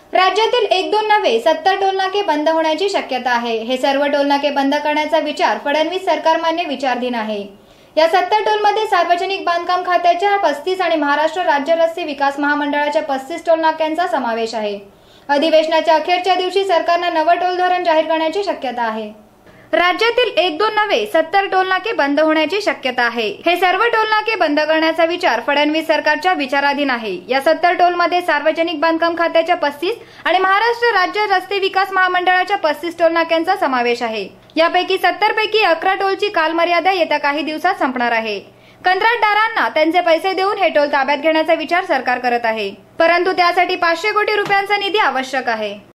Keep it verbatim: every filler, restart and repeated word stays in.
राज्यातील एक दोन नव्हे सत्तर टोलनाके बंद होण्याची शक्यता आहे। हे सर्व टोलनाके बंद करण्याचा विचार फडणवीस सरकारमान्य विचाराधीन आहे। या सत्तर टोलमध्ये सार्वजनिक बांधकाम खात्याच्या पस्तीस आणि महाराष्ट्र राज्य रस्ते विकास महामंडळाच्या पस्तीस टोलनाक्यांचा समावेश आहे। अधिवेशनाच्या अखेरच्या दिवशी सरकारने नवं टोल धोरण जाहीर करण्याची शक्यता आहे। राज्यातील एक दोन नव्हे सत्तर टोलनाके बंद होण्याची शक्यता आहे। हे सर्व टोलनाके बंद करण्याचा विचार फडणवीस सरकारच्या विचाराधीन आहे। या सत्तर टोलमध्ये सार्वजनिक बांधकाम खात्याच्या पस्तीस आणि महाराष्ट्र राज्य रस्ते विकास महामंडळाच्या पस्तीस टोलनाक्यांचा समावेश आहे। यापैकी सत्तर पैकी अकरा टोलची कालमर्यादा येत्या काही दिवसात संपणार आहे। कंत्राटदारांना त्यांचे पैसे देऊन हे टोल ताब्यात घेण्याचा विचार सरकार करत आहे, परंतु त्यासाठी पाचशे कोटी रुपयांचा निधी आवश्यक आहे।